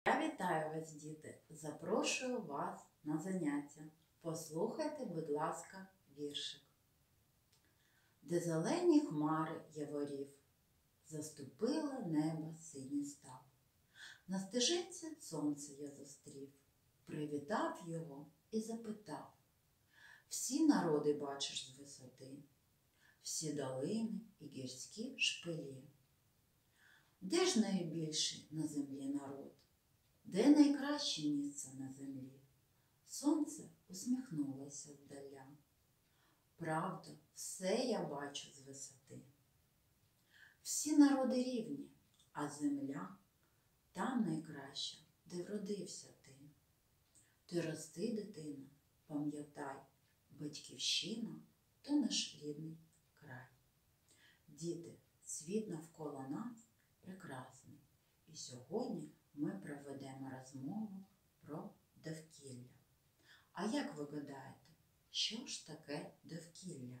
Я вітаю вас, діти! Запрошую вас на заняття. Послухайте, будь ласка, віршик. Де зелені хмари яворів, заступило небо синє став. На стежинці сонце я зустрів, привітав його і запитав. Всі народи бачиш з висоти, всі долини і гірські шпилі. Де ж найбільший на землі народ? Де найкраще місце на землі? Сонце усміхнулося здаля. Правда, все я бачу з висоти. Всі народи рівні, а земля там найкраща, де вродився ти. Ти рости, дитино, пам'ятай, батьківщина – то наш рідний край. Діти, світ навколо нас прекрасний. І сьогодні ми проведемо розмову про довкілля. А як ви гадаєте, що ж таке довкілля?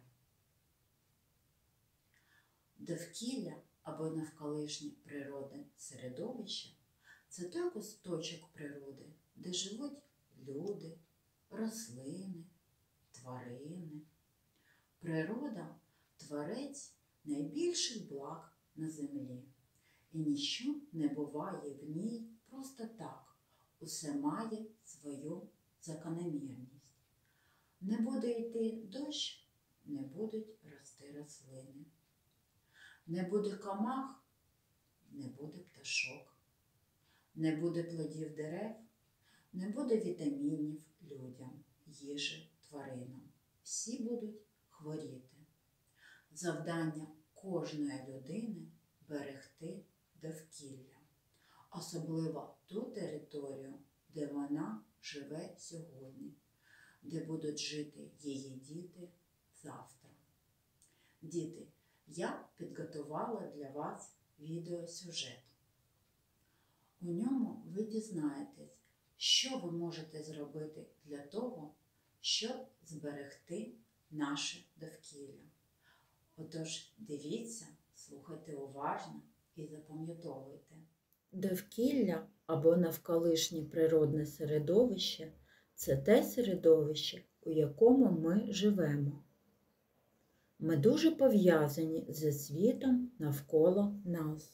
Довкілля або навколишнє природне середовище – це той кусочок природи, де живуть люди, рослини, тварини. Природа – творець найбільших благ на землі. І ніщо не буває в ній просто так. Усе має свою закономірність. Не буде йти дощ, не будуть рости рослини. Не буде комах, не буде пташок. Не буде плодів дерев, не буде вітамінів людям, їжі, тваринам. Всі будуть хворіти. Завдання кожної людини – берегти довкілля, особливо ту територію, де вона живе сьогодні, де будуть жити її діти завтра. Діти, я підготувала для вас відеосюжет. У ньому ви дізнаєтесь, що ви можете зробити для того, щоб зберегти наше довкілля. Отож, дивіться, слухайте уважно і запам'ятовуйте. Довкілля або навколишнє природне середовище – це те середовище, у якому ми живемо. Ми дуже пов'язані зі світом навколо нас.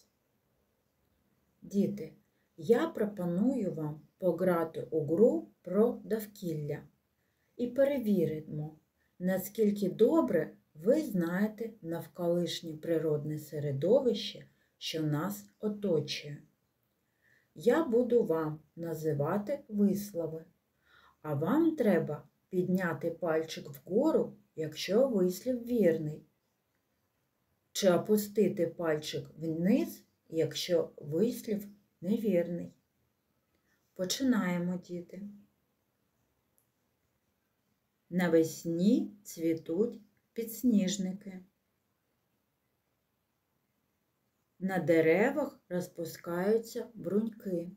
Діти, я пропоную вам пограти у гру про довкілля і перевіримо, наскільки добре ви знаєте навколишнє природне середовище, що нас оточує. Я буду вам називати вислови, а вам треба підняти пальчик вгору, якщо вислів вірний, чи опустити пальчик вниз, якщо вислів невірний. Починаємо, діти. Навесні цвітуть підсніжники. На деревах розпускаються бруньки.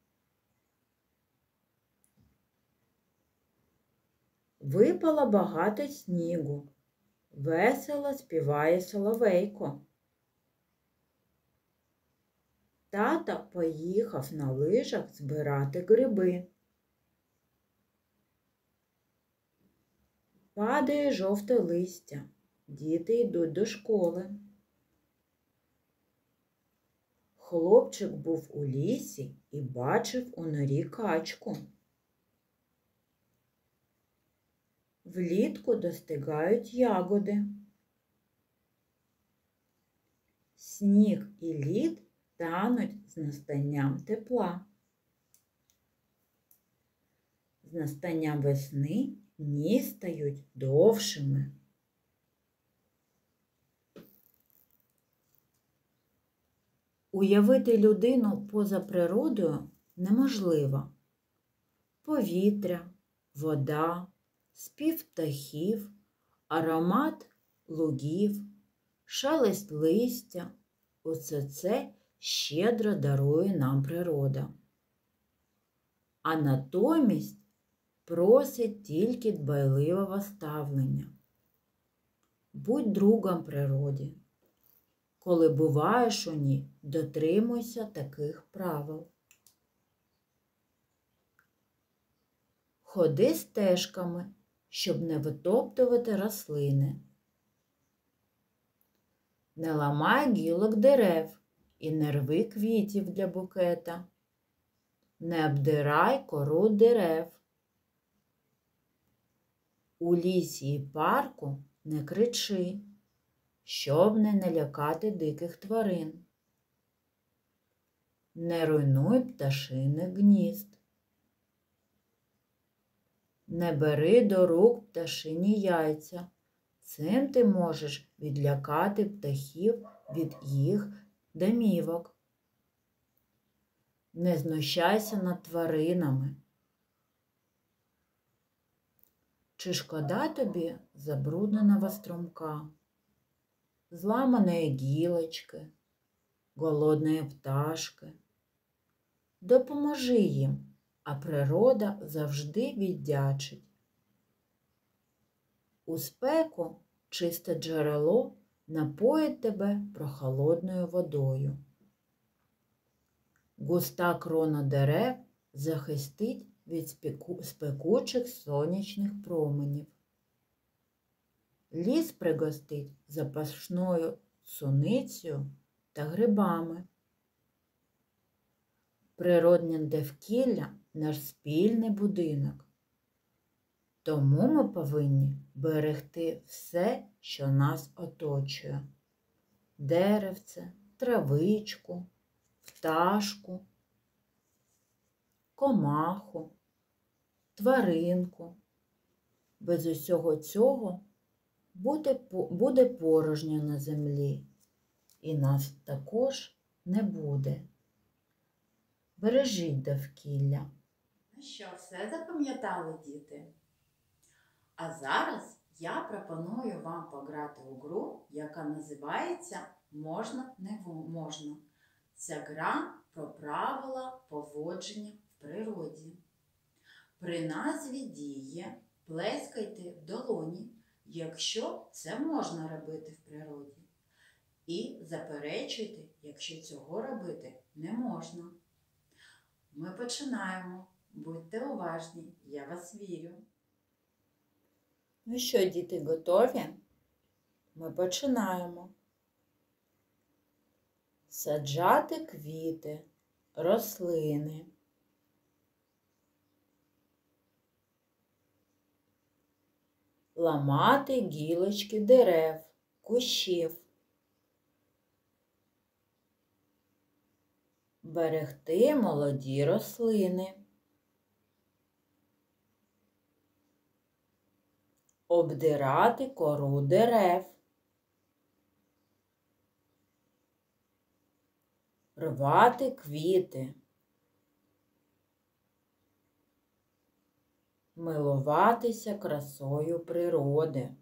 Випало багато снігу. Весело співає соловейко. Тато поїхав на лижах збирати гриби. Падає жовте листя. Діти йдуть до школи. Хлопчик був у лісі і бачив у норі качку. Влітку достигають ягоди. Сніг і лід тануть з настанням тепла. З настанням весни дні стають довшими. Уявити людину поза природою неможливо. Повітря, вода, спів птахів, аромат лугів, шелест листя – усе це щедро дарує нам природа. А натомість просить тільки дбайливого ставлення. Будь другом природі. Коли буваєш у ній, дотримуйся таких правил. Ходи стежками, щоб не витоптувати рослини. Не ламай гілок дерев і не рви квітів для букета. Не обдирай кору дерев. У лісі і парку не кричи, щоб не налякати диких тварин. Не руйнуй пташиних гнізд. Не бери до рук пташині яйця. Цим ти можеш відлякати птахів від їх домівок. Не знущайся над тваринами. Чи шкода тобі забрудненого струмка, зламаної гілочки, голодної пташки? Допоможи їм, а природа завжди віддячить. У спеку чисте джерело напоїть тебе прохолодною водою. Густа крона дерев захистить від спекучих сонячних променів. Ліс пригостить запашною суницею та грибами. Природне довкілля – наш спільний будинок. Тому ми повинні берегти все, що нас оточує. Деревце, травичку, пташку, комаху, тваринку. Без усього цього буде порожньо на землі, і нас також не буде. Бережіть довкілля. Ну що, все запам'ятали, діти? А зараз я пропоную вам пограти у гру, яка називається «Можна, не можна». Ця гра про правила поводження в природі. При назві дії плескайте в долоні, якщо це можна робити в природі. І заперечуйте, якщо цього робити не можна. Ми починаємо. Будьте уважні, я вас вірю. Ну що, діти, готові? Ми починаємо. Саджати квіти, рослини. Ламати гілочки дерев, кущів. Берегти молоді рослини. Обдирати кору дерев. Рвати квіти. Милуватися красою природи.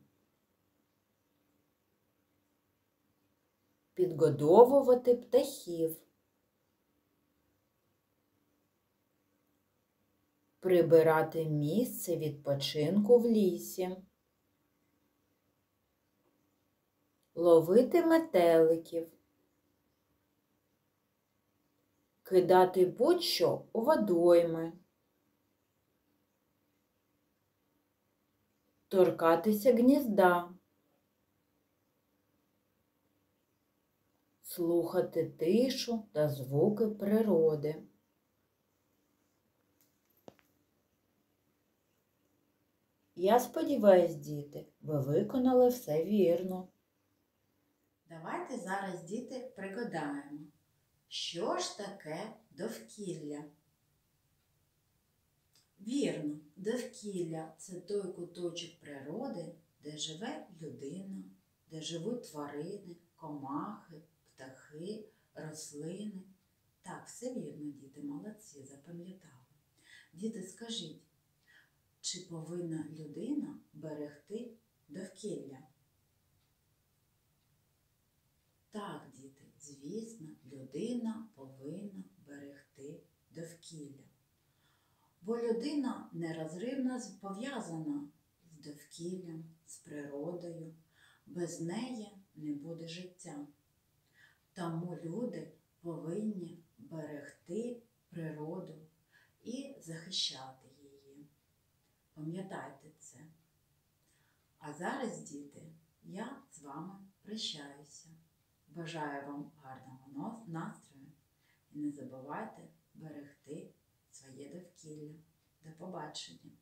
Підгодовувати птахів. Прибирати місце відпочинку в лісі. Ловити метеликів. Кидати будь-що у водойми. Торкатися гнізда. Слухати тишу та звуки природи. Я сподіваюсь, діти, ви виконали все вірно. Давайте зараз, діти, пригадаємо, що ж таке довкілля? Вірно, довкілля – це той куточок природи, де живе людина, де живуть тварини, комахи, птахи, рослини. Так, все вірно, діти, молодці, запам'ятали. Діти, скажіть, чи повинна людина берегти довкілля? Так, діти, звісно, людина повинна берегти довкілля. Бо людина нерозривно пов'язана з довкіллям, з природою. Без неї не буде життя. Тому люди повинні берегти природу і захищати її. Пам'ятайте це. А зараз, діти, я з вами прощаюся. Бажаю вам гарного настрою і не забувайте берегти своє довкілля. До побачення!